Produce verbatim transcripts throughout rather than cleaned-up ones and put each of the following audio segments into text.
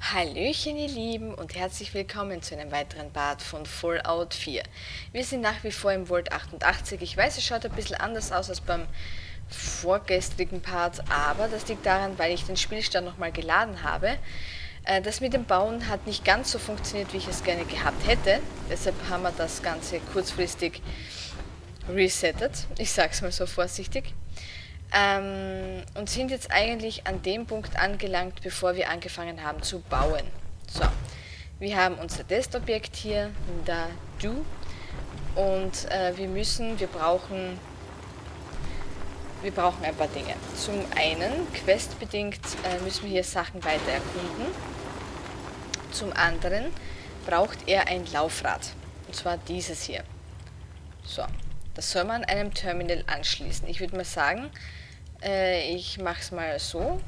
Hallöchen ihr Lieben und herzlich willkommen zu einem weiteren Part von Fallout vier. Wir sind nach wie vor im Vault achtundachtzig. Ich weiß, es schaut ein bisschen anders aus als beim vorgestrigen Part, aber das liegt daran, weil ich den Spielstand nochmal geladen habe. Das mit dem Bauen hat nicht ganz so funktioniert, wie ich es gerne gehabt hätte. Deshalb haben wir das Ganze kurzfristig resettet. Ich sag's mal so vorsichtig. Ähm, und sind jetzt eigentlich an dem Punkt angelangt, bevor wir angefangen haben zu bauen. So, wir haben unser Testobjekt hier, da du, und äh, wir müssen, wir brauchen, wir brauchen ein paar Dinge. Zum einen, questbedingt, äh, müssen wir hier Sachen weiter erkunden. Zum anderen braucht er ein Laufrad, und zwar dieses hier. So, das soll man an einem Terminal anschließen. Ich würde mal sagen, äh, ich mache es mal so.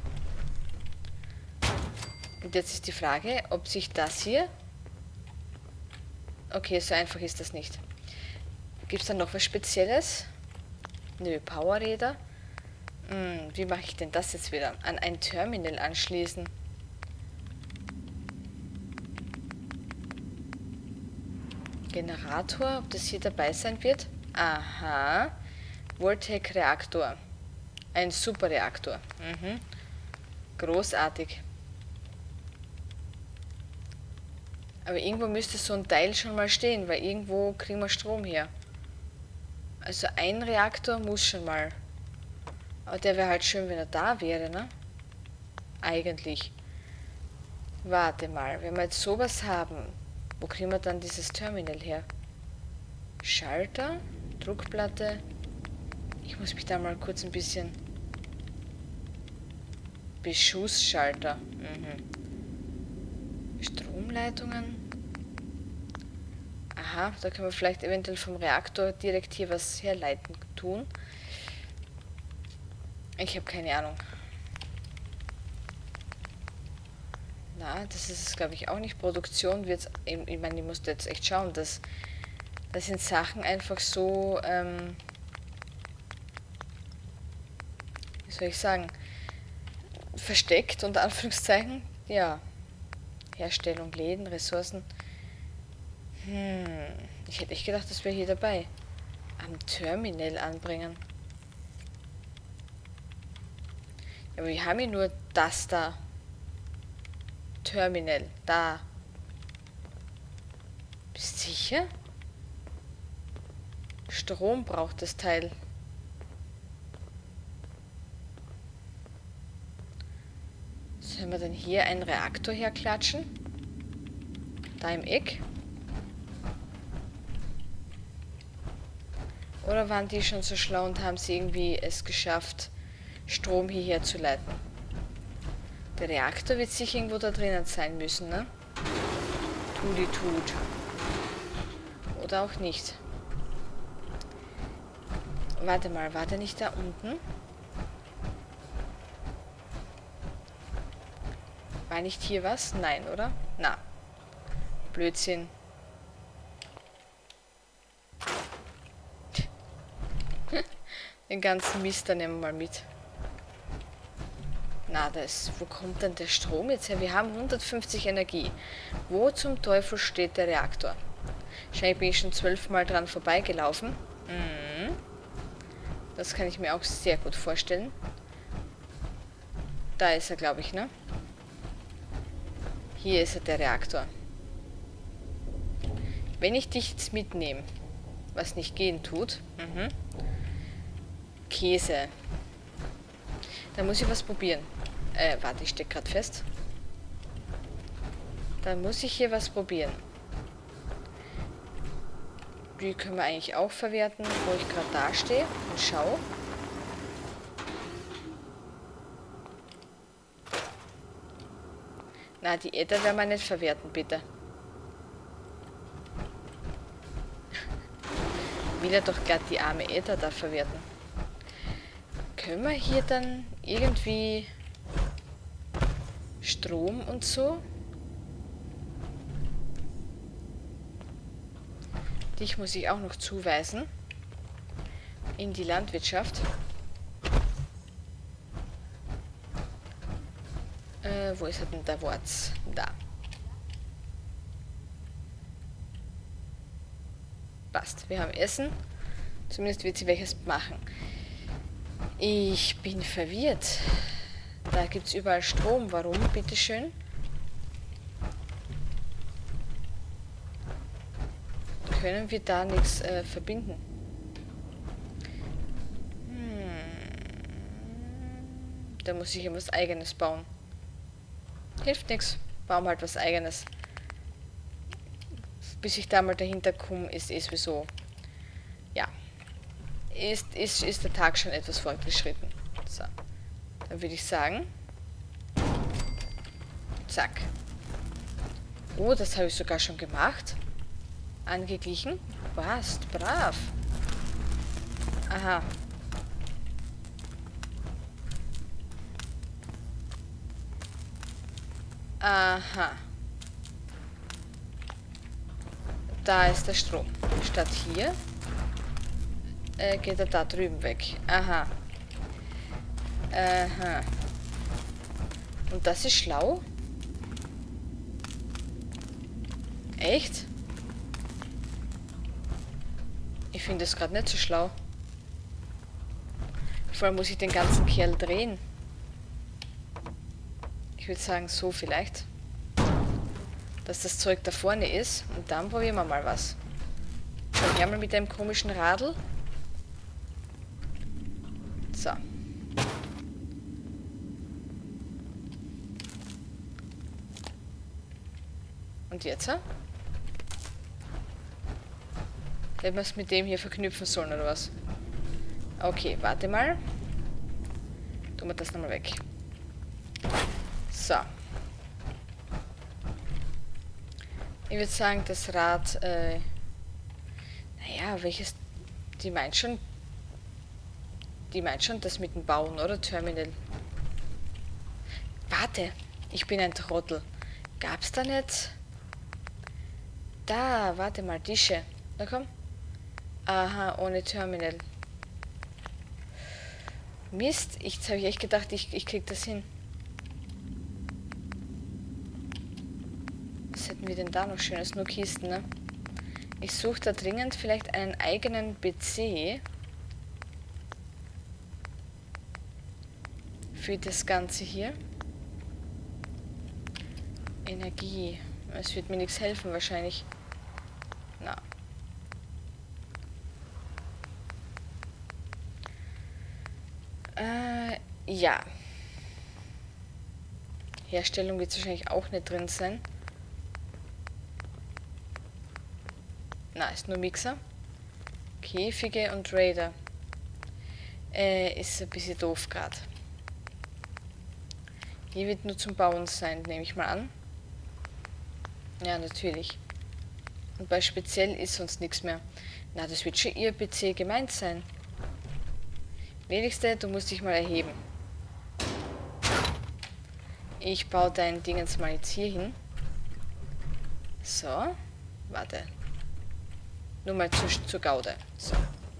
Und jetzt ist die Frage, ob sich das hier... Okay, so einfach ist das nicht. Gibt es da noch was Spezielles? Nö, Powerräder. Hm, wie mache ich denn das jetzt wieder? An ein Terminal anschließen. Generator, ob das hier dabei sein wird? Aha. Voltec-Reaktor. Ein Superreaktor. Mhm. Großartig. Aber irgendwo müsste so ein Teil schon mal stehen, weil irgendwo kriegen wir Strom her. Also ein Reaktor muss schon mal. Aber der wäre halt schön, wenn er da wäre, ne? Eigentlich. Warte mal, wenn wir jetzt sowas haben, wo kriegen wir dann dieses Terminal her? Schalter, Druckplatte. Ich muss mich da mal kurz ein bisschen... Beschussschalter. Mhm. Stromleitungen. Aha, da können wir vielleicht eventuell vom Reaktor direkt hier was herleiten tun. Ich habe keine Ahnung. Na, das ist es, glaube ich, auch nicht. Produktion wird, ich meine, ich musste jetzt echt schauen, dass das sind Sachen einfach so, ähm, wie soll ich sagen, versteckt, unter Anführungszeichen. Ja. Herstellung, Läden, Ressourcen. Hm. Ich hätte echt gedacht, das wäre hier dabei. Am Terminal anbringen. Ja, aber wir haben hier nur das da. Terminal. Da. Bist du sicher? Strom braucht das Teil. Sollen wir denn hier einen Reaktor herklatschen? Da im Eck? Oder waren die schon so schlau und haben sie irgendwie es geschafft, Strom hierher zu leiten? Der Reaktor wird sicher irgendwo da drinnen sein müssen, ne? Tudi tut. Oder auch nicht. Warte mal, war der nicht da unten? War nicht hier was? Nein, oder? Na. Blödsinn. Den ganzen Mist, da nehmen wir mal mit. Na, das, wo kommt denn der Strom jetzt her? Wir haben hundertfünfzig Energie. Wo zum Teufel steht der Reaktor? Wahrscheinlich bin ich schon zwölfmal dran vorbeigelaufen. Mhm. Das kann ich mir auch sehr gut vorstellen. Da ist er, glaube ich, ne? Hier ist er, der Reaktor. Wenn ich dich jetzt mitnehme, was nicht gehen tut, mhm. Käse. Dann muss ich was probieren. Äh, warte, ich stecke gerade fest. Dann muss ich hier was probieren. Die können wir eigentlich auch verwerten, wo ich gerade da stehe und schaue. Na, die Äther werden wir nicht verwerten, bitte. Will er doch gerade die arme Äther da verwerten. Können wir hier dann irgendwie Strom und so? Dich muss ich auch noch zuweisen. In die Landwirtschaft. Äh, wo ist er denn der Worts? Da. Passt. Wir haben Essen. Zumindest wird sie welches machen. Ich bin verwirrt. Da gibt es überall Strom. Warum? Bitteschön. Können wir da nichts äh, verbinden? Hm. Da muss ich etwas Eigenes bauen. Hilft nichts. Bauen wir halt was Eigenes. Bis ich da mal dahinter komme, ist eh sowieso. Ja. Ist, ist, ist der Tag schon etwas fortgeschritten. So. Dann würde ich sagen. Zack. Oh, das habe ich sogar schon gemacht. Angeglichen. Passt. Brav. Aha. Aha. Da ist der Strom. Statt hier äh, geht er da drüben weg. Aha. Aha. Und das ist schlau? Echt? Ich finde das gerade nicht so schlau. Vor allem muss ich den ganzen Kerl drehen. Ich würde sagen, so vielleicht. Dass das Zeug da vorne ist. Und dann probieren wir mal was. Komm her mal mit dem komischen Radl. So. Und jetzt? Hätten wir es mit dem hier verknüpfen sollen, oder was? Okay, warte mal. Tun wir das nochmal weg. So. Ich würde sagen, das Rad, äh, naja, welches, die meint schon, die meint schon das mit dem Bauen, oder? Terminal. Warte, ich bin ein Trottel. Gab's da nicht? Da, warte mal, Tische. Na komm. Aha, ohne Terminal. Mist, jetzt habe ich echt gedacht, ich, ich krieg das hin. Was hätten wir denn da noch Schönes? Nur Kisten, ne? Ich suche da dringend vielleicht einen eigenen P C für das Ganze hier. Energie. Es wird mir nichts helfen wahrscheinlich. Na. Äh, ja. Herstellung wird wahrscheinlich auch nicht drin sein. Na, ist nur Mixer. Käfige und Raider. Äh, ist ein bisschen doof gerade. Hier wird nur zum Bauen sein, nehme ich mal an. Ja, natürlich. Und bei speziell ist sonst nichts mehr. Na, das wird schon ihr P C gemeint sein. Wenigste, du musst dich mal erheben. Ich baue dein Dingens mal jetzt hier hin. So. Warte. Nur mal zu, zur Gaude. So.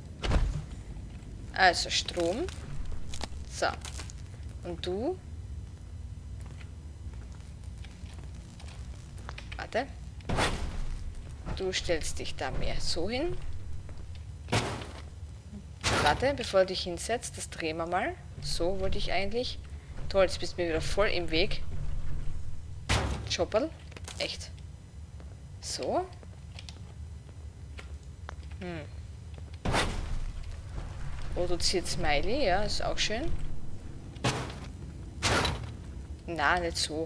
Also Strom. So. Und du? Warte. Du stellst dich da mehr so hin. Warte, bevor du dich hinsetzt, das drehen wir mal. So wollte ich eigentlich. Toll, jetzt bist du mir wieder voll im Weg. Chopperl. Echt. So. Hm. Produziert Smiley, ja, ist auch schön. Na, nicht so.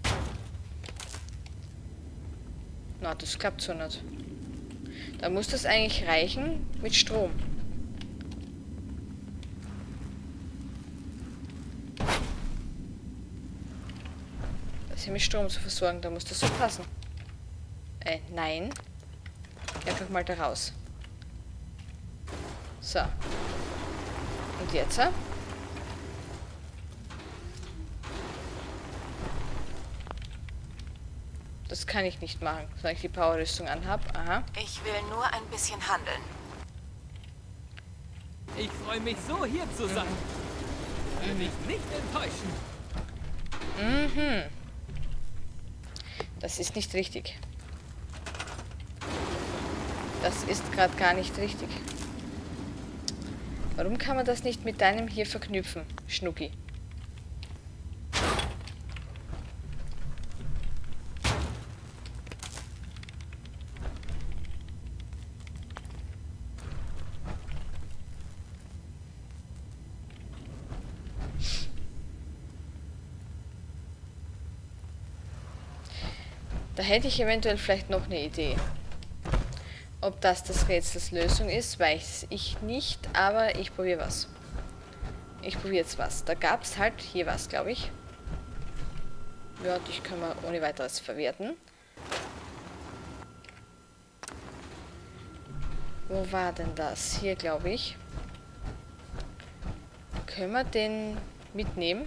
Na, das klappt so nicht. Da muss das eigentlich reichen mit Strom. Das hier mit Strom zu versorgen, da muss das so passen. Äh, nein. Geh einfach mal da raus. So. Und jetzt, ha? Das kann ich nicht machen, solange ich die Powerrüstung anhab. Aha. Ich will nur ein bisschen handeln. Ich freue mich so, hier zu sein. Ich will mich nicht enttäuschen. Mhm. Das ist nicht richtig. Das ist gerade gar nicht richtig. Warum kann man das nicht mit deinem hier verknüpfen, Schnucki? Da hätte ich eventuell vielleicht noch eine Idee. Ob das das Rätsels Lösung ist, weiß ich nicht, aber ich probiere was. Ich probiere jetzt was. Da gab es halt hier was, glaube ich. Ja, die können wir ohne weiteres verwerten. Wo war denn das? Hier, glaube ich. Können wir den mitnehmen?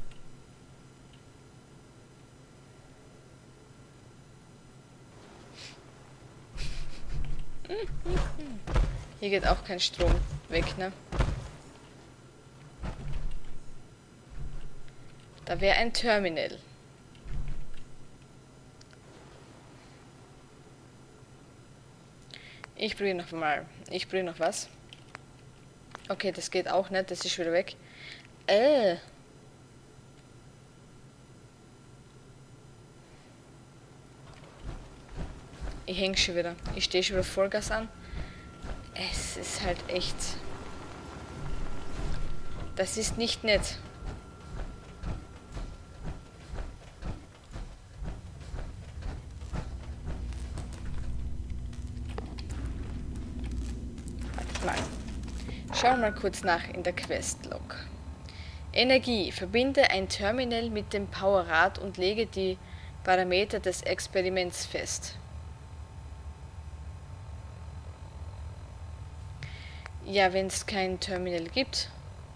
Hier geht auch kein Strom weg, ne? Da wäre ein Terminal. Ich probiere noch mal. Ich probiere noch was. Okay, das geht auch nicht. Das ist wieder weg. Äh. Ich häng schon wieder. Ich stehe schon wieder Vollgas an. Es ist halt echt... Das ist nicht nett. Wartet mal. Schauen wir mal kurz nach in der Questlog. Energie. Verbinde ein Terminal mit dem Powerrad und lege die Parameter des Experiments fest. Ja, wenn es kein Terminal gibt.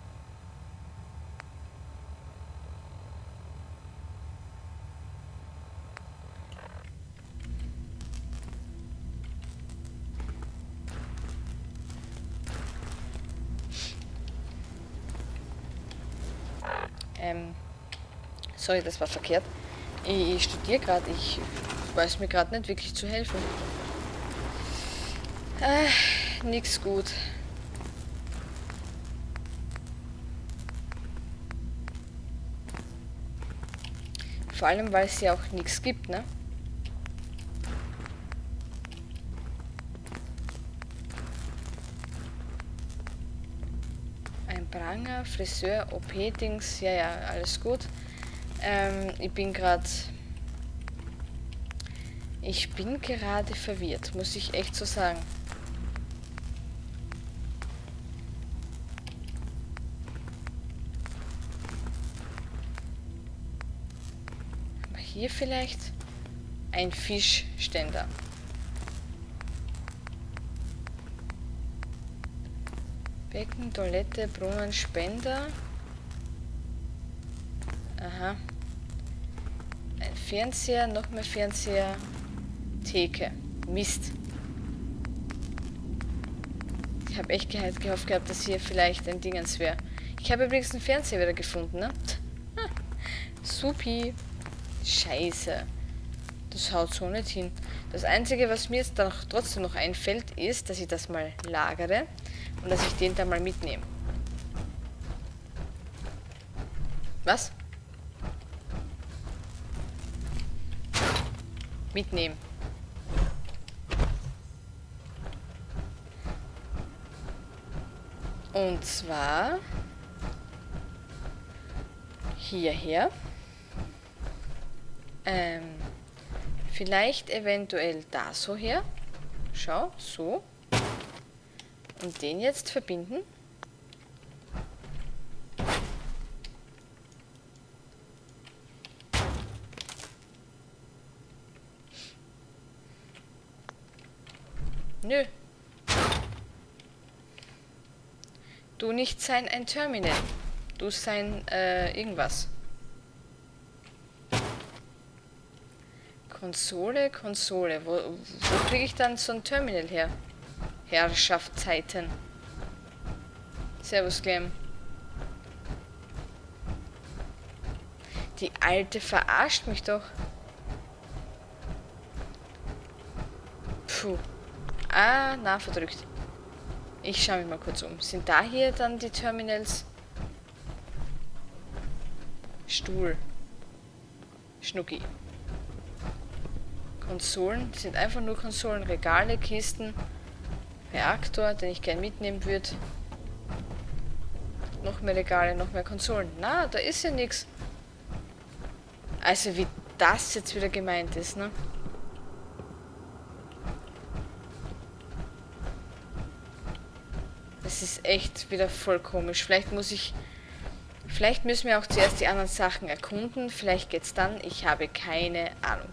Ähm, sorry, das war verkehrt. Ich, ich studiere gerade, ich weiß mir gerade nicht wirklich zu helfen. Äh, nix gut. Vor allem, weil es ja auch nichts gibt, ne? Ein Pranger, Friseur, O P-Dings, ja, ja, alles gut. Ähm, ich bin gerade... Ich bin gerade verwirrt, muss ich echt so sagen. Hier vielleicht ein Fischständer. Becken, Toilette, Brunnen, Spender. Aha. Ein Fernseher, noch mehr Fernseher. Theke. Mist. Ich habe echt gehofft gehabt, dass hier vielleicht ein Dingens wäre. Ich habe übrigens einen Fernseher wieder gefunden, ne? Supi. Scheiße. Das haut so nicht hin. Das Einzige, was mir jetzt dann trotzdem noch einfällt, ist, dass ich das mal lagere und dass ich den dann mal mitnehme. Was? Mitnehmen. Und zwar hierher. Ähm, vielleicht eventuell da so her. Schau, so. Und den jetzt verbinden. Nö. Du nicht sein ein Terminal. Du sein äh, irgendwas. Konsole, Konsole. Wo, wo kriege ich dann so ein Terminal her? Herrschaftszeiten. Servus, Clem. Die Alte verarscht mich doch. Puh. Ah, na, verdrückt. Ich schaue mich mal kurz um. Sind da hier dann die Terminals? Stuhl. Schnucki. Konsolen. Das sind einfach nur Konsolen. Regale, Kisten. Reaktor, den ich gern mitnehmen würde. Noch mehr Regale, noch mehr Konsolen. Na, da ist ja nichts. Also wie das jetzt wieder gemeint ist, ne? Das ist echt wieder voll komisch. Vielleicht muss ich... Vielleicht müssen wir auch zuerst die anderen Sachen erkunden. Vielleicht geht's dann. Ich habe keine Ahnung.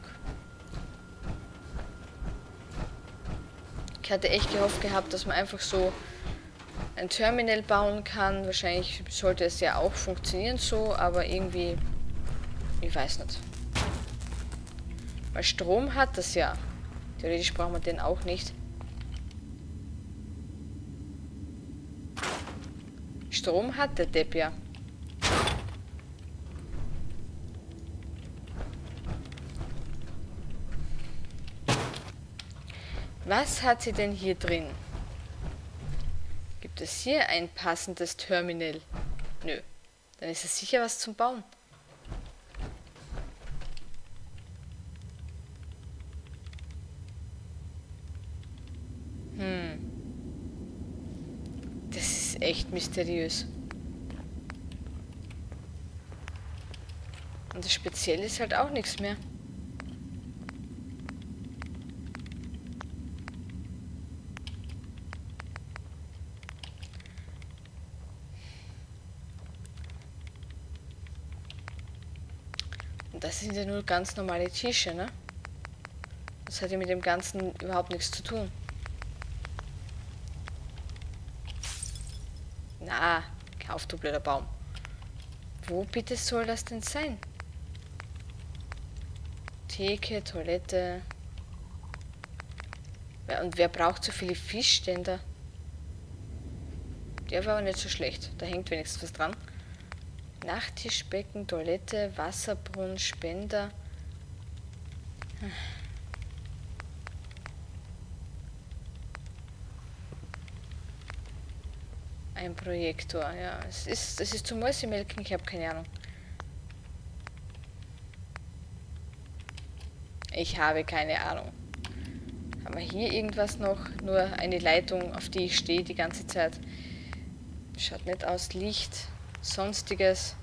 Ich hatte echt gehofft gehabt, dass man einfach so ein Terminal bauen kann. Wahrscheinlich sollte es ja auch funktionieren so, aber irgendwie... Ich weiß nicht. Weil Strom hat das ja. Theoretisch brauchen wir den auch nicht. Strom hat der Depp ja. Was hat sie denn hier drin? Gibt es hier ein passendes Terminal? Nö. Dann ist es sicher was zum Bauen. Hm. Das ist echt mysteriös. Und das Spezielle ist halt auch nichts mehr. Und das sind ja nur ganz normale Tische, ne? Das hat ja mit dem Ganzen überhaupt nichts zu tun. Na, kauf du blöder Baum. Wo bitte soll das denn sein? Theke, Toilette. Ja, und wer braucht so viele Fischständer? Der war aber nicht so schlecht. Da hängt wenigstens was dran. Nachttischbecken, Toilette, Wasserbrunnen, Spender. Hm. Ein Projektor, ja. Es ist, es ist zum Mäusemelken, ich habe keine Ahnung. Ich habe keine Ahnung. Haben wir hier irgendwas noch? Nur eine Leitung, auf die ich stehe die ganze Zeit. Schaut nicht aus. Licht, sonstiges.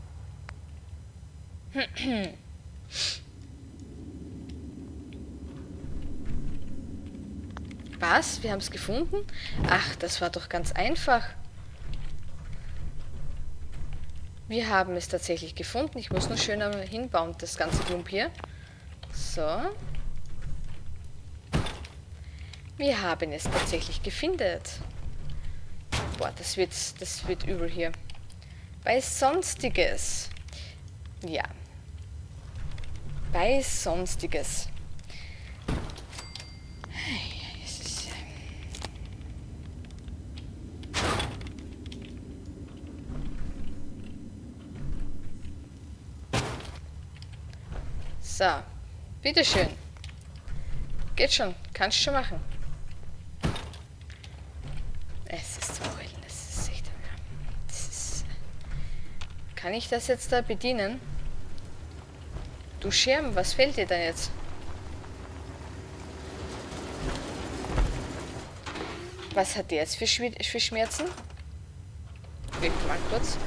Was? Wir haben es gefunden? Ach, das war doch ganz einfach. Wir haben es tatsächlich gefunden. Ich muss nur schöner hinbauen, das ganze Klump hier. So. Wir haben es tatsächlich gefunden. Boah, das wird, das wird übel hier. Bei Sonstiges. Ja. Bei Sonstiges. Es ist... So. Bitteschön. Geht schon. Kannst schon machen. Es ist so hell. Es ist echt... Das ist, kann ich das jetzt da bedienen? Du Schirm, was fehlt dir denn jetzt? Was hat der jetzt für, Schw für Schmerzen? Wirkt mal kurz.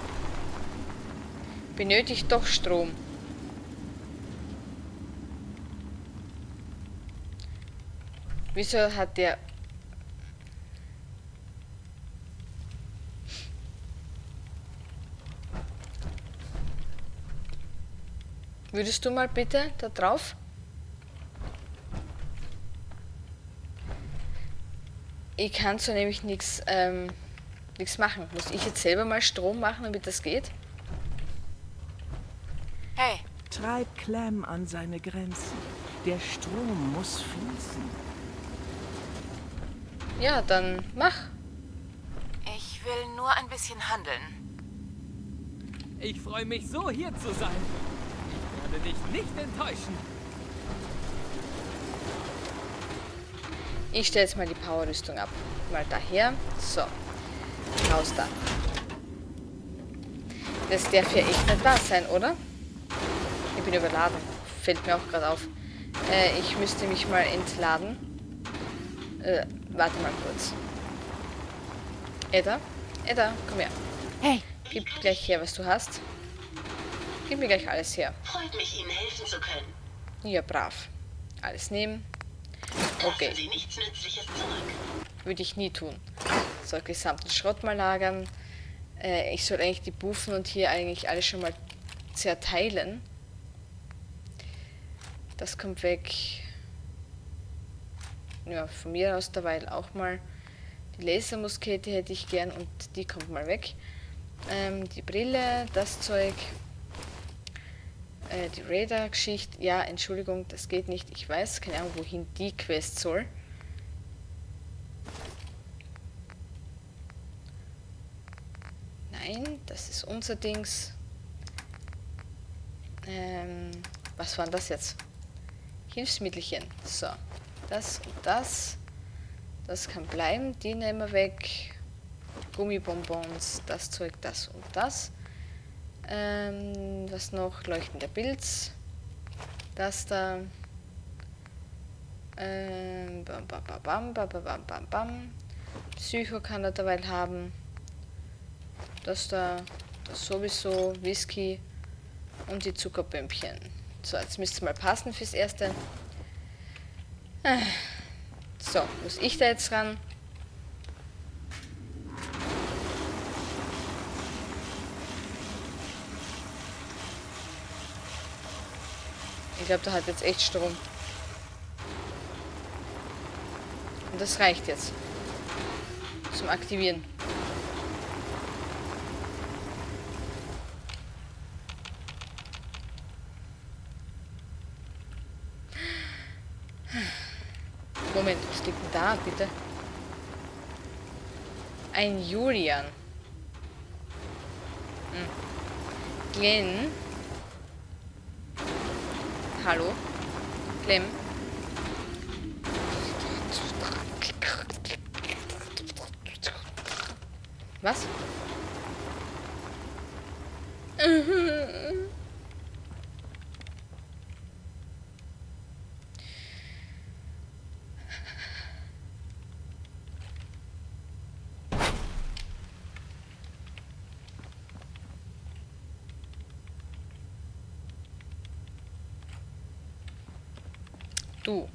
Benötigt doch Strom. Wieso hat der... Würdest du mal bitte da drauf? Ich kann so nämlich nichts ähm, nichts machen. Muss ich jetzt selber mal Strom machen, damit das geht? Hey. Treib Clem an seine Grenzen. Der Strom muss fließen. Ja, dann mach. Ich will nur ein bisschen handeln. Ich freue mich so, hier zu sein. Ich werde dich nicht enttäuschen. Ich stelle jetzt mal die Powerrüstung ab. Mal daher. So. Raus da. Das darf ja echt nicht wahr sein, oder? Ich bin überladen. Fällt mir auch gerade auf. Äh, ich müsste mich mal entladen. Äh, warte mal kurz. Edda? Edda, komm her. Hey. Gib gleich her, was du hast. Gib mir gleich alles her. Freut mich, Ihnen helfen zu können. Ja, brav. Alles nehmen. Okay. Lassen Sie nichts Nützliches zurück. Würde ich nie tun. So, gesamten Schrott mal lagern. Äh, ich soll eigentlich die Buffen und hier eigentlich alles schon mal zerteilen. Das kommt weg. Ja, von mir aus derweil auch mal. Die Lasermuskete hätte ich gern und die kommt mal weg. Ähm, die Brille, das Zeug. Äh, die Radar-Geschichte. Ja, Entschuldigung, das geht nicht. Ich weiß keine Ahnung, wohin die Quest soll. Nein, das ist unser Dings. Ähm, was war denn das jetzt? Hilfsmittelchen. So, das und das. Das kann bleiben. Die nehmen wir weg. Gummibonbons, das Zeug, das und das. Ähm, was noch? Leuchtender Pilz. Das da. Ähm, bam, bam, bam, bam, bam, bam, bam, bam. Psycho kann er dabei haben. Das da, das sowieso, Whisky und die Zuckerbömpchen. So, jetzt müsste es mal passen fürs Erste. So, muss ich da jetzt ran? Ich glaube, da hat jetzt echt Strom. Und das reicht jetzt. Zum Aktivieren. Moment, was liegt denn da, bitte? Ein Julian. Hm. Glenn. Hallo? Clem? Was? Du.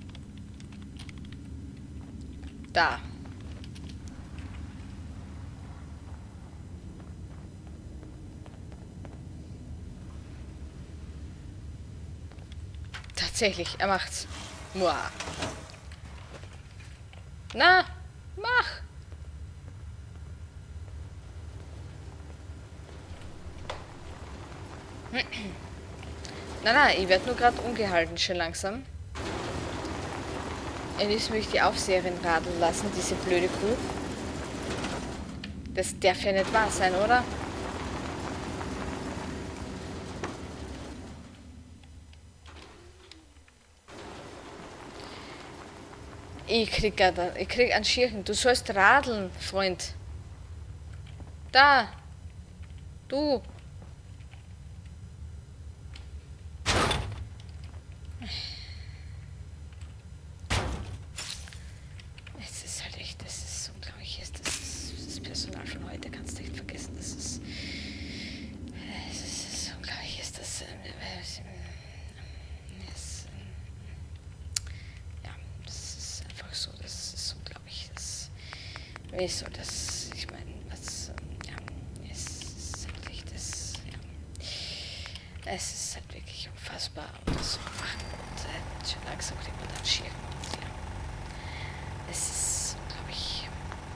Da. Tatsächlich, er macht's. Muah. Na, mach. Na, na, ich werde nur gerade umgehalten, schon langsam. Er ließ mich die Aufseherin radeln lassen, diese blöde Kuh. Das darf ja nicht wahr sein, oder? Ich krieg grad, ich krieg einen Schirchen. Du sollst radeln, Freund. Da. Du. Es ist halt echt, das ist unglaublich. Das, ist, das Personal von heute kannst du echt vergessen. Das ist. Es ist, es ist unglaublich. Ist das. Äh, es, ja, das ist einfach so. Das ist unglaublich. Das, wie soll das. Ich meine, was. Ja, es ist wirklich das. Ja. Es ist halt wirklich unfassbar. Und das so machen. Und äh, schon langsam kriegt man dann Schirm. Und, ja. Es ist unglaublich.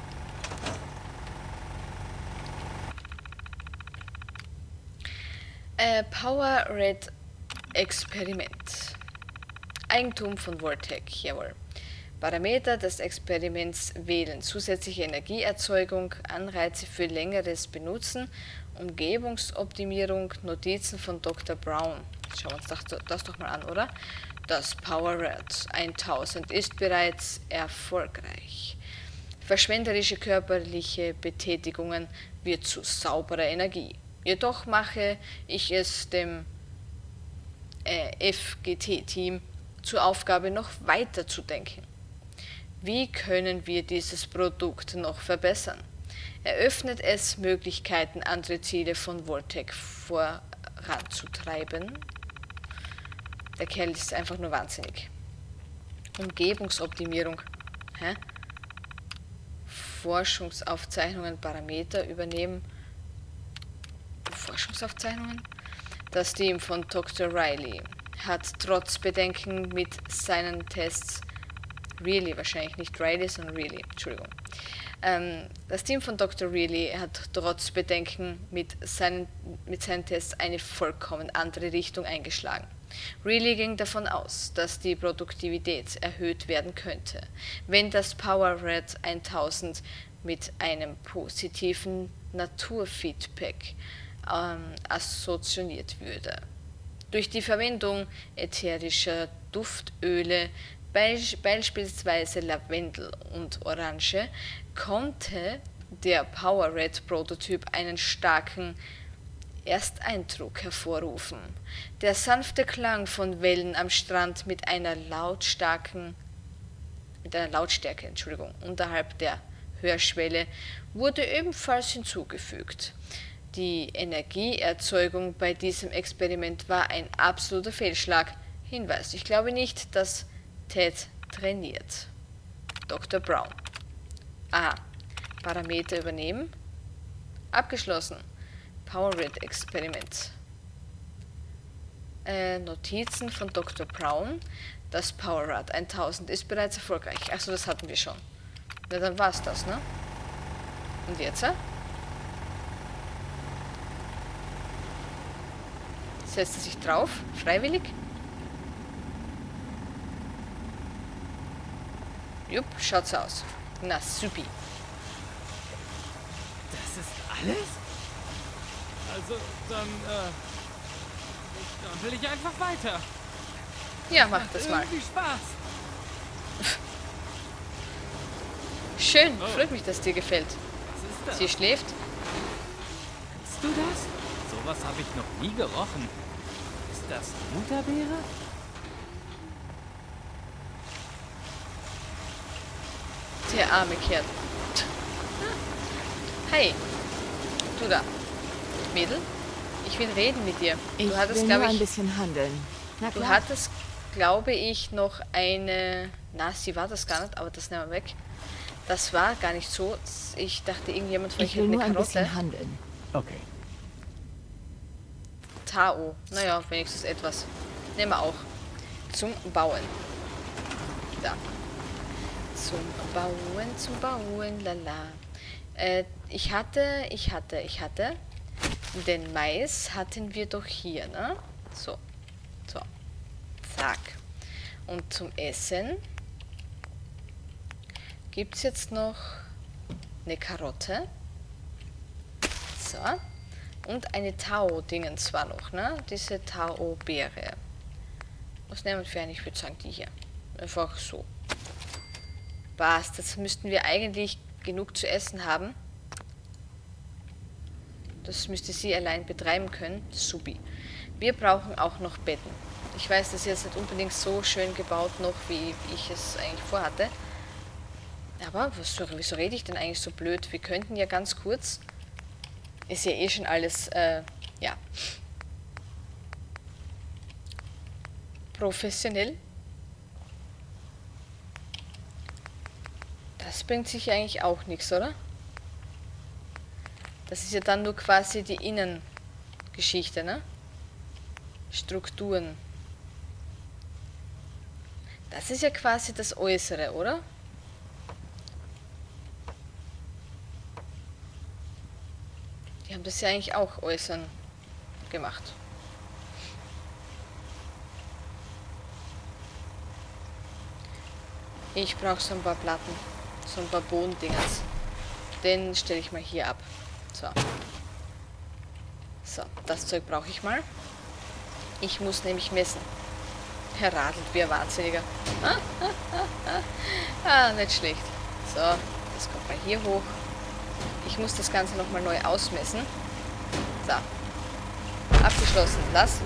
Äh, Power Red Experiment. Eigentum von Voltec, jawohl. Parameter des Experiments wählen. Zusätzliche Energieerzeugung, Anreize für längeres Benutzen Umgebungsoptimierung, Notizen von Doktor Brown. Schauen wir uns das, das doch mal an, oder? Das Power Red tausend ist bereits erfolgreich. Verschwenderische körperliche Betätigungen wird zu sauberer Energie. Jedoch mache ich es dem äh, F G T-Team zur Aufgabe, noch weiter zu denken. Wie können wir dieses Produkt noch verbessern? Eröffnet es Möglichkeiten, andere Ziele von Vault-Tec voranzutreiben? Der Kerl ist einfach nur wahnsinnig. Umgebungsoptimierung. Hä? Forschungsaufzeichnungen, Parameter übernehmen. Forschungsaufzeichnungen? Das Team von Doktor Riley hat trotz Bedenken mit seinen Tests Really, wahrscheinlich nicht Riley, sondern Really, Entschuldigung. Ähm, das Team von Doktor Riley hat trotz Bedenken mit seinen, mit seinen Tests eine vollkommen andere Richtung eingeschlagen. Riley ging davon aus, dass die Produktivität erhöht werden könnte, wenn das Power Red tausend mit einem positiven Naturfeedback ähm, assoziiert würde. Durch die Verwendung ätherischer Duftöle, beispielsweise Lavendel und Orange, konnte der Power Red Prototyp einen starken Ersteindruck hervorrufen. Der sanfte Klang von Wellen am Strand mit einer lautstarken, mit einer Lautstärke, Entschuldigung, unterhalb der Hörschwelle wurde ebenfalls hinzugefügt. Die Energieerzeugung bei diesem Experiment war ein absoluter Fehlschlag. Hinweis: Ich glaube nicht, dass Ted trainiert. Doktor Brown. Aha. Parameter übernehmen. Abgeschlossen. Power Red Experiment. Äh, Notizen von Doktor Brown. Das Power Red tausend ist bereits erfolgreich. Achso, das hatten wir schon. Na, dann war's das, ne? Und jetzt? Äh? Setzt er sich drauf? Freiwillig? Jupp, schaut's aus. Na, supi. Das ist alles? Also, dann, äh... Dann will ich einfach weiter. Ja, mach das mal. Irgendwie Spaß. Schön, Oh. freut mich, dass dir gefällt. Was ist das? Sie schläft. Riechst du das? Sowas habe ich noch nie gerochen. Ist das Mutterbeere? Der arme Kerl. Hey, du da. Mädel, ich will reden mit dir. Ich Du hattest, will nur glaube ein ich, bisschen handeln. Na du klar. hattest, glaube ich, noch eine... Na, sie war das gar nicht, aber das nehmen wir weg. Das war gar nicht so. Ich dachte, irgendjemand von euch Ich hat will eine nur ein Karotte. bisschen handeln. Okay. Tao. Naja, wenigstens etwas. Nehmen wir auch. Zum Bauen. Da. Zum Bauen, zum Bauen, lala. Äh, ich hatte, ich hatte, ich hatte... Den Mais hatten wir doch hier, ne? So. So. Zack. Und zum Essen gibt es jetzt noch eine Karotte. So. Und eine Tao-Dingen zwar noch, ne? Diese Tao-Beere. Was nehmen wir für eine? Ich würde sagen, die hier. Einfach so. Passt. Jetzt müssten wir eigentlich genug zu essen haben. Das müsste sie allein betreiben können. Supi. Wir brauchen auch noch Betten. Ich weiß, das ist jetzt nicht unbedingt so schön gebaut noch, wie ich es eigentlich vorhatte. Aber was, wieso rede ich denn eigentlich so blöd? Wir könnten ja ganz kurz... Ist ja eh schon alles, äh, ja... professionell. Das bringt sich eigentlich auch nichts, oder? Das ist ja dann nur quasi die Innengeschichte, ne? Strukturen. Das ist ja quasi das Äußere, oder? Die haben das ja eigentlich auch äußern gemacht. Ich brauche so ein paar Platten. So ein paar Bodendingens. Den stelle ich mal hier ab. So. So, das Zeug brauche ich mal. Ich muss nämlich messen. Er radelt wie ein Wahnsinniger. Ah, nicht schlecht. So, das kommt mal hier hoch. Ich muss das Ganze nochmal neu ausmessen. So. Abgeschlossen. Das.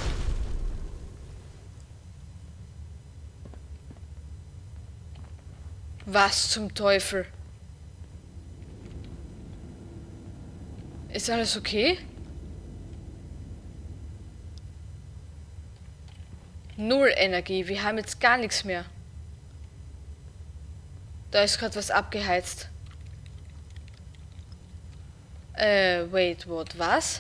Was zum Teufel? Ist alles okay? Null Energie. Wir haben jetzt gar nichts mehr. Da ist gerade was abgeheizt. Äh, wait, what, was?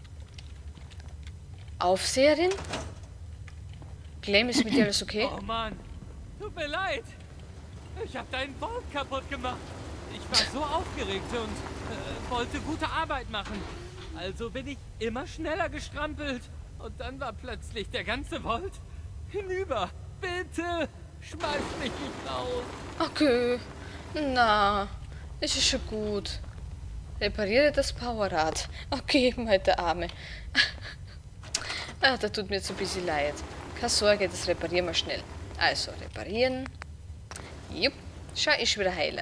Aufseherin? Clem, ist mit dir alles okay? Oh Mann, tut mir leid. Ich habe deinen Vault kaputt gemacht. Ich war so aufgeregt und äh, wollte gute Arbeit machen. Also bin ich immer schneller gestrampelt. Und dann war plötzlich der ganze Vault hinüber. Bitte, schmeiß mich nicht raus. Okay. Na, es ist schon gut. Repariere das Powerrad. Okay, meine Arme. Ah, da tut mir jetzt ein bisschen leid. Keine Sorge, das reparieren wir schnell. Also, reparieren. Jupp, schau, ich wieder heile.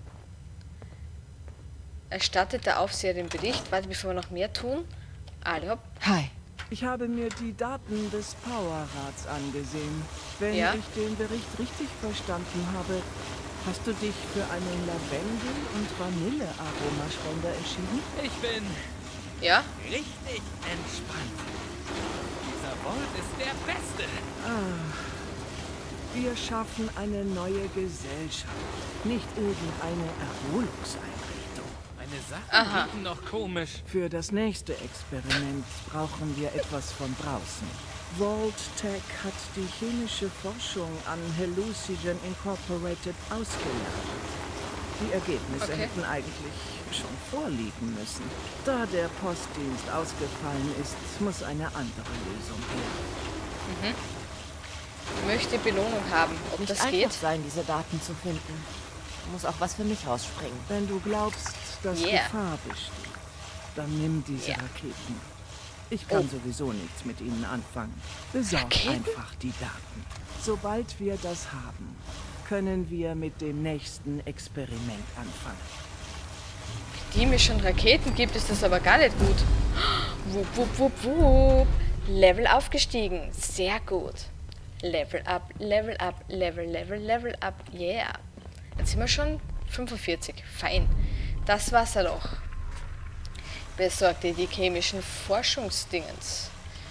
Erstattet der Aufseher den Bericht. Warte, bevor wir noch mehr tun. Alle hopp. Hi. Ich habe mir die Daten des Powerrads angesehen. Wenn Ja? ich den Bericht richtig verstanden habe, hast du dich für einen Lavendel- und Vanille-Aromaspender entschieden? Ich bin Ja? richtig entspannt. Dieser Vault ist der beste. Ah, wir schaffen eine neue Gesellschaft, nicht irgendeine Erholungseinrichtung. Meine Sachen Aha. riechen noch komisch. Für das nächste Experiment brauchen wir etwas von draußen. Vault-Tech hat die chemische Forschung an Hallucigen Incorporated ausgelagert. Die Ergebnisse Okay. hätten eigentlich schon vorliegen müssen. Da der Postdienst ausgefallen ist, muss eine andere Lösung her. Möchte Belohnung haben. Ob Nicht das einfach geht? sein, diese Daten zu finden. Muss auch was für mich rausspringen. Wenn du glaubst, dass Yeah. Gefahr besteht, dann nimm diese Yeah. Raketen. Ich kann Oh. sowieso nichts mit ihnen anfangen. Besorg Raketen? einfach die Daten. Sobald wir das haben, können wir mit dem nächsten Experiment anfangen. Die mir schon Raketen gibt, ist das aber gar nicht gut. Wupp, wupp, wupp, wupp. Level aufgestiegen. Sehr gut. Level up, Level up, Level, Level, Level up. Yeah. Jetzt sind wir schon fünfundvierzig. Fein. Das Wasserloch. Besorgt dir die chemischen Forschungsdingens.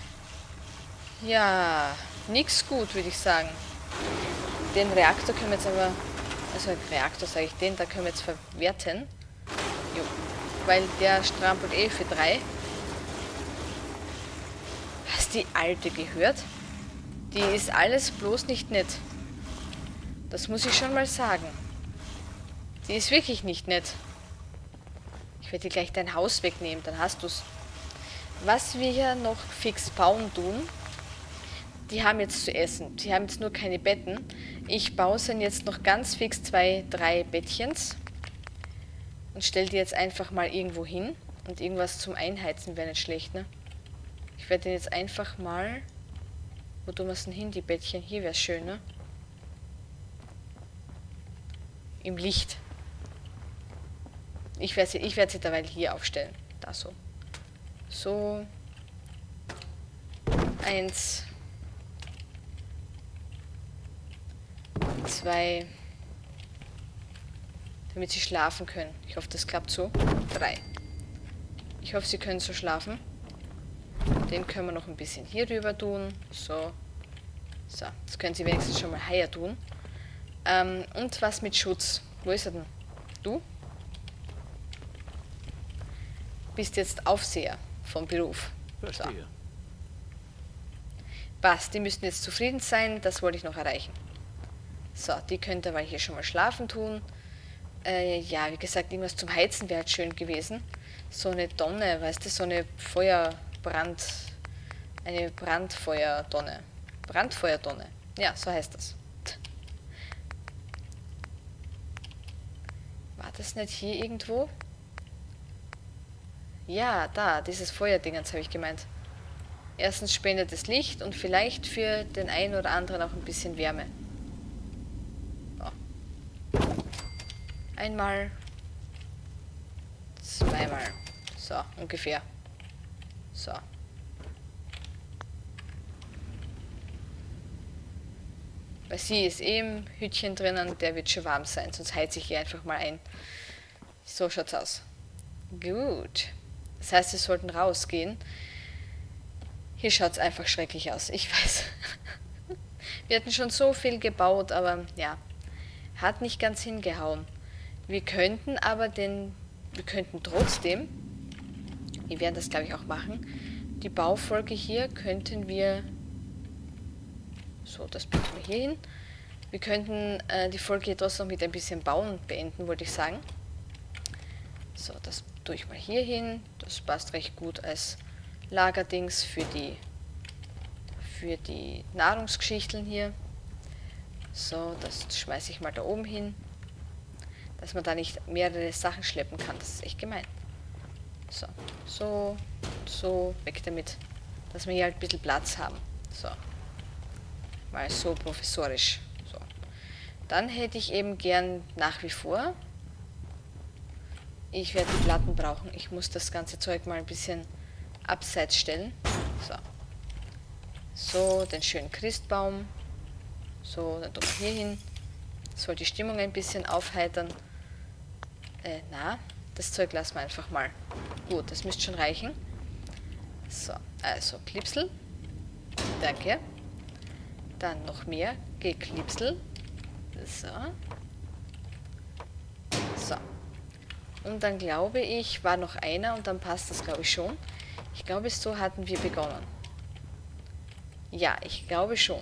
Ja, nix gut, würde ich sagen. Den Reaktor können wir jetzt aber... Also Reaktor sage ich den, da können wir jetzt verwerten. Jo. Weil der strampelt eh für drei. Hast die alte gehört? Die ist alles bloß nicht nett. Das muss ich schon mal sagen. Die ist wirklich nicht nett. Ich werde dir gleich dein Haus wegnehmen, dann hast du's. Was wir ja noch fix bauen tun, die haben jetzt zu essen. Die haben jetzt nur keine Betten. Ich baue dann jetzt noch ganz fix zwei, drei Bettchens. Und stelle die jetzt einfach mal irgendwo hin. Und irgendwas zum Einheizen wäre nicht schlecht, ne? Ich werde den jetzt einfach mal... Wo tun wir es denn hin, die Bettchen? Hier wäre es schön, ne? Im Licht. Ich werde sie, ich werde sie derweil hier aufstellen. Da so. So. Eins. Zwei. Damit sie schlafen können. Ich hoffe, das klappt so. Drei. Ich hoffe, sie können so schlafen. Den können wir noch ein bisschen hier rüber tun. So. So. Das können sie wenigstens schon mal higher tun. Ähm, und was mit Schutz. Wo ist er denn? Du? Bist jetzt Aufseher vom Beruf. Verstehe. Was? Die müssten jetzt zufrieden sein. Das wollte ich noch erreichen. So, die könnt ihr mal hier schon mal schlafen tun. Äh, ja, wie gesagt, irgendwas zum Heizen wäre halt schön gewesen. So eine Tonne, weißt du, so eine Feuerbrand... Eine Brandfeuertonne. Brandfeuertonne. Ja, so heißt das. War das nicht hier irgendwo? Ja, da, dieses Feuerdingens habe ich gemeint. Erstens spendet es Licht und vielleicht für den einen oder anderen auch ein bisschen Wärme. So. Einmal. Zweimal. So, ungefähr. So. Weil sie ist eh im Hütchen drinnen, der wird schon warm sein, sonst heize ich ihr einfach mal ein. So schaut's aus. Gut. Das heißt, wir sollten rausgehen. Hier schaut's einfach schrecklich aus, ich weiß. Wir hatten schon so viel gebaut, aber ja, hat nicht ganz hingehauen. Wir könnten aber den, wir könnten trotzdem, wir werden das glaube ich auch machen, die Baufolge hier könnten wir, so, das bieten wir hier hin. Wir könnten äh, die Folge hier trotzdem noch mit ein bisschen Bauen beenden, wollte ich sagen. So, das tue ich mal hier hin. Das passt recht gut als Lagerdings für die, für die Nahrungsgeschichten hier. So, das schmeiße ich mal da oben hin. Dass man da nicht mehrere Sachen schleppen kann. Das ist echt gemein. So, so, so, weg damit. Dass wir hier halt ein bisschen Platz haben. So. Mal so professorisch. So. Dann hätte ich eben gern nach wie vor. Ich werde die Platten brauchen. Ich muss das ganze Zeug mal ein bisschen abseits stellen. So. So, den schönen Christbaum. So, dann tun wir hier hin. Soll die Stimmung ein bisschen aufheitern. Äh, na, das Zeug lassen wir einfach mal. Gut, das müsste schon reichen. So, also Klipsel. Danke. Dann noch mehr Geklipsel. So. So. Und dann glaube ich, war noch einer und dann passt das glaube ich schon. Ich glaube, so hatten wir begonnen. Ja, ich glaube schon.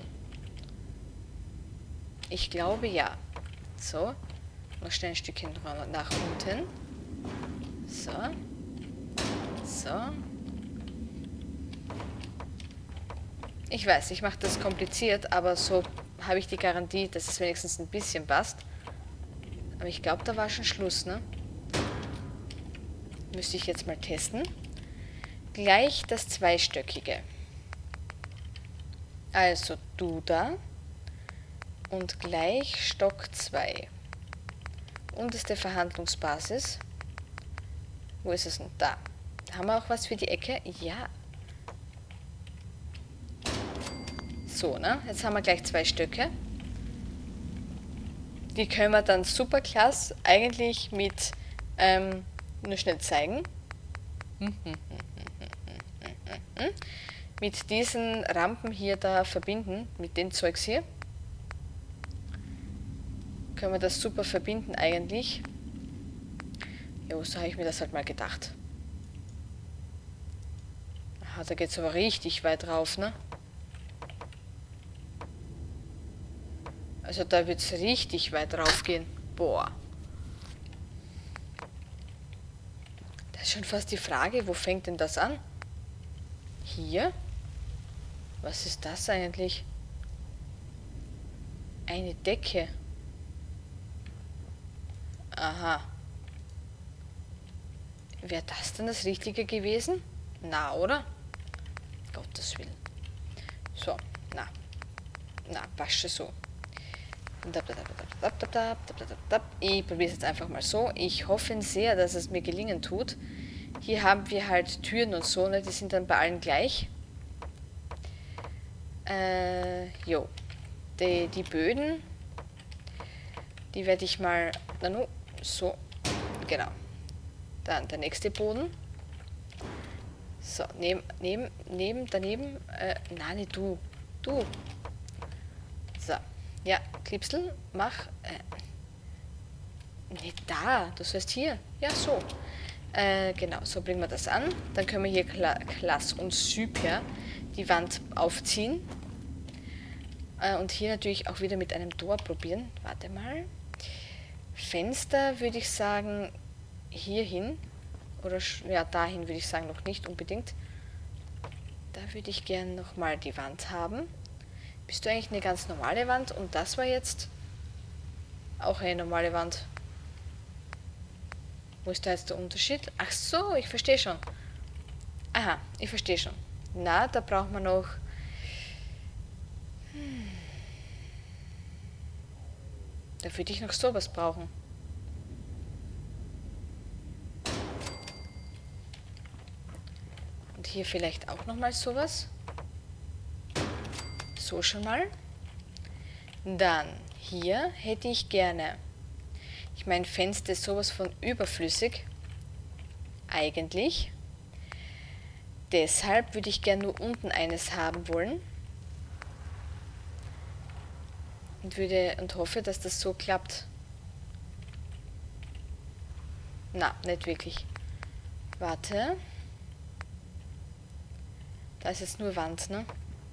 Ich glaube ja. So. Noch schnell ein Stückchen nach unten. So. So. Ich weiß, ich mache das kompliziert, aber so habe ich die Garantie, dass es wenigstens ein bisschen passt. Aber ich glaube, da war schon Schluss, ne? Müsste ich jetzt mal testen. Gleich das Zweistöckige. Also du da. Und gleich Stock zwei. Unterste Verhandlungsbasis. Wo ist es denn? Da. Haben wir auch was für die Ecke? Ja. So, ne? Jetzt haben wir gleich zwei Stöcke. Die können wir dann super klasse eigentlich mit, ähm, nur schnell zeigen. Mit diesen Rampen hier da verbinden, mit den Zeugs hier. Können wir das super verbinden eigentlich. Jo, so habe ich mir das halt mal gedacht. Aha, da geht es aber richtig weit rauf, ne? Also da wird es richtig weit rauf gehen. Boah. Das ist schon fast die Frage, wo fängt denn das an? Hier? Was ist das eigentlich? Eine Decke. Aha. Wäre das denn das Richtige gewesen? Na, oder? Gottes Willen. So, na. Na, passt schon so. Ich probiere es jetzt einfach mal so. Ich hoffe sehr, dass es mir gelingen tut. Hier haben wir halt Türen und so, ne? Die sind dann bei allen gleich. Äh, jo. Die, die Böden, die werde ich mal, na nu, so, genau. Dann der nächste Boden. So, neben, neben, neben, daneben, äh, nein, nicht du, du. So. Ja, Klipsel, mach. Äh, nicht da, du sollst hier. Ja, so. Äh, genau, so bringen wir das an. Dann können wir hier kla klasse und super die Wand aufziehen. Äh, und hier natürlich auch wieder mit einem Tor probieren. Warte mal. Fenster würde ich sagen hier hin. Oder ja, dahin würde ich sagen noch nicht unbedingt. Da würde ich gerne nochmal die Wand haben. Bist du eigentlich eine ganz normale Wand? Und das war jetzt auch eine normale Wand. Wo ist da jetzt der Unterschied? Ach so, ich verstehe schon. Aha, ich verstehe schon. Na, da braucht man noch... Hm. Da würde ich noch sowas brauchen. Und hier vielleicht auch nochmal sowas. So schon mal. Dann, hier hätte ich gerne... Ich meine, Fenster ist sowas von überflüssig. Eigentlich. Deshalb würde ich gerne nur unten eines haben wollen. Und würde und hoffe, dass das so klappt. Na, nicht wirklich. Warte. Da ist jetzt nur Wand, ne?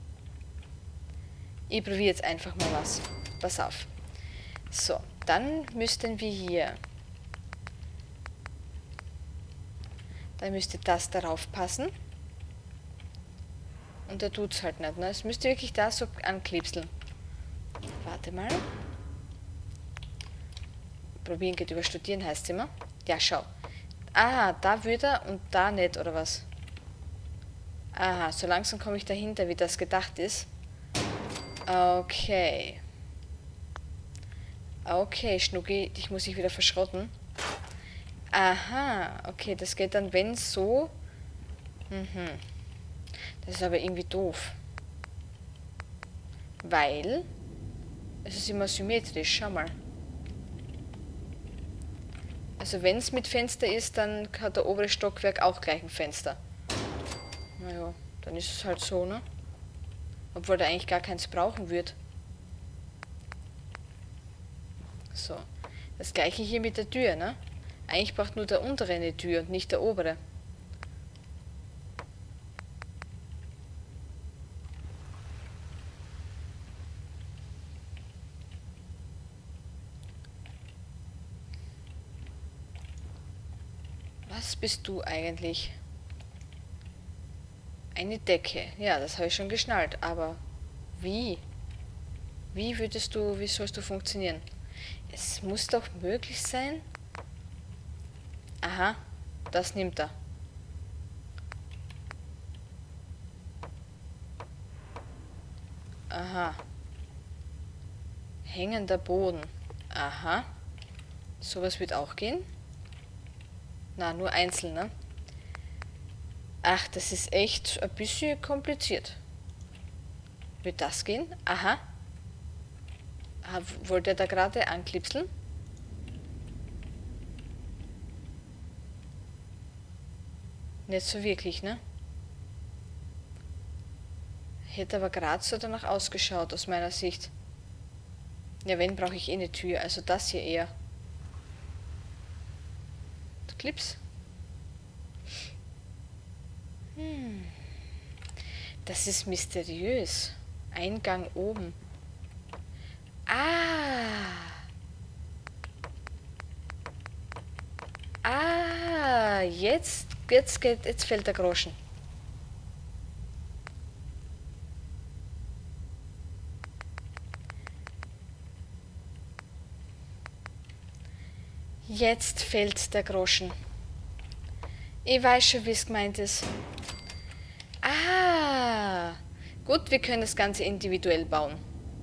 Ich probiere jetzt einfach mal was. Pass auf. So, dann müssten wir hier... Dann müsste das darauf passen. Und der tut es halt nicht, ne? Es müsste wirklich da so anklipseln. Warte mal. Probieren geht über Studieren, heißt es immer. Ja, schau. Aha, da würde er und da nicht, oder was? Aha, so langsam komme ich dahinter, wie das gedacht ist. Okay. Okay, Schnucki, dich muss ich wieder verschrotten. Aha, okay, das geht dann, wenn so... Mhm. Das ist aber irgendwie doof. Weil... Es ist immer symmetrisch, schau mal. Also wenn es mit Fenster ist, dann hat der obere Stockwerk auch gleich ein Fenster. Naja, dann ist es halt so, ne? Obwohl der eigentlich gar keins brauchen wird. So. Das gleiche hier mit der Tür, ne? Eigentlich braucht nur der untere eine Tür und nicht der obere. Was bist du eigentlich? Eine Decke. Ja, das habe ich schon geschnallt. Aber wie? Wie würdest du, wie sollst du funktionieren? Es muss doch möglich sein. Aha, das nimmt er. Aha. Hängender Boden. Aha. Sowas wird auch gehen. Na, nur einzeln, ne? Ach, das ist echt ein bisschen kompliziert. Wird das gehen? Aha. Ah, wollte er da gerade anklipseln? Nicht so wirklich, ne? Hätte aber gerade so danach ausgeschaut, aus meiner Sicht. Ja, wenn, brauche ich eh eine Tür. Also das hier eher. Clips. Hm. Das ist mysteriös. Eingang oben. Ah. Ah, jetzt, jetzt geht, jetzt fällt der Groschen. Jetzt fällt der Groschen. Ich weiß schon, wie es gemeint ist. Ah, gut, wir können das Ganze individuell bauen.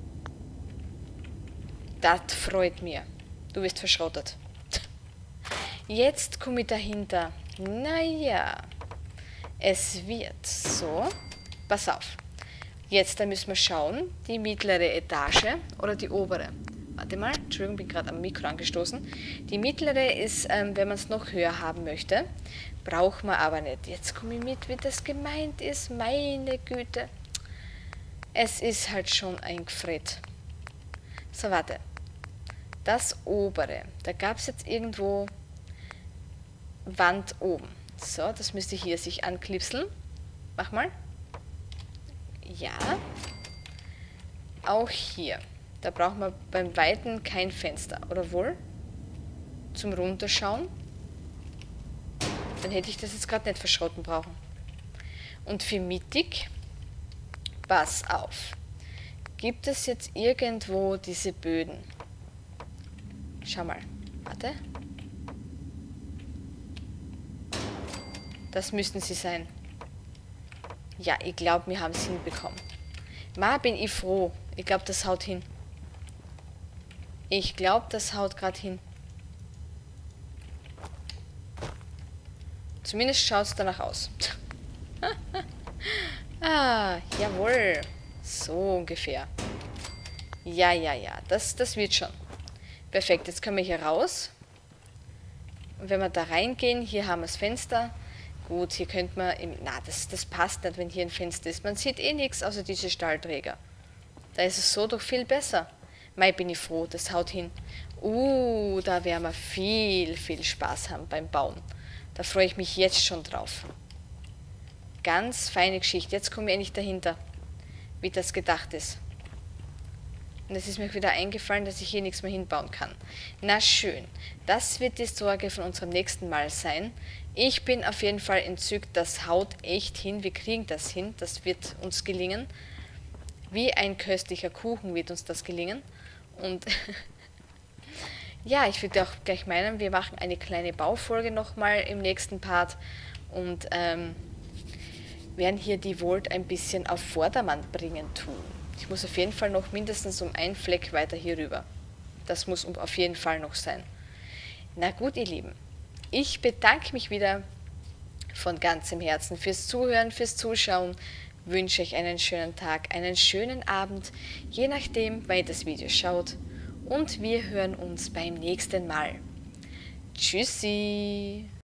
Das freut mich. Du wirst verschrottet. Jetzt komme ich dahinter. Naja, es wird so. Pass auf. Jetzt da müssen wir schauen, die mittlere Etage oder die obere. Warte mal, Entschuldigung, bin gerade am Mikro angestoßen. Die mittlere ist, ähm, wenn man es noch höher haben möchte, braucht man aber nicht. Jetzt komme ich mit, wie das gemeint ist. Meine Güte. Es ist halt schon eingefriert. So, warte. Das obere, da gab es jetzt irgendwo Wand oben. So, das müsste hier sich anklipseln. Mach mal. Ja. Auch hier. Da braucht man beim Weiten kein Fenster, oder wohl? Zum Runterschauen. Dann hätte ich das jetzt gerade nicht verschrotten brauchen. Und für mittig, pass auf. Gibt es jetzt irgendwo diese Böden? Schau mal, warte. Das müssten sie sein. Ja, ich glaube, wir haben es hinbekommen. Ma, bin ich froh. Ich glaube, das haut hin. Ich glaube, das haut gerade hin. Zumindest schaut es danach aus. Ah, jawohl. So ungefähr. Ja, ja, ja. Das, das wird schon. Perfekt, jetzt können wir hier raus. Und wenn wir da reingehen, hier haben wir das Fenster. Gut, hier könnte man... Im, na, das, das passt nicht, wenn hier ein Fenster ist. Man sieht eh nichts außer diese Stahlträger. Da ist es so doch viel besser. Mei, bin ich froh, das haut hin. Uh, da werden wir viel, viel Spaß haben beim Bauen. Da freue ich mich jetzt schon drauf. Ganz feine Geschichte. Jetzt komme ich endlich dahinter, wie das gedacht ist. Und es ist mir wieder eingefallen, dass ich hier nichts mehr hinbauen kann. Na schön. Das wird die Sorge von unserem nächsten Mal sein. Ich bin auf jeden Fall entzückt. Das haut echt hin. Wir kriegen das hin. Das wird uns gelingen. Wie ein köstlicher Kuchen wird uns das gelingen. Und ja, ich würde auch gleich meinen, wir machen eine kleine Baufolge nochmal im nächsten Part. Und ähm, werden hier die Vault ein bisschen auf Vordermann bringen tun. Ich muss auf jeden Fall noch mindestens um einen Fleck weiter hier rüber. Das muss auf jeden Fall noch sein. Na gut, ihr Lieben. Ich bedanke mich wieder von ganzem Herzen fürs Zuhören, fürs Zuschauen. Wünsche euch einen schönen Tag, einen schönen Abend, je nachdem, wann ihr das Video schaut. Und wir hören uns beim nächsten Mal. Tschüssi!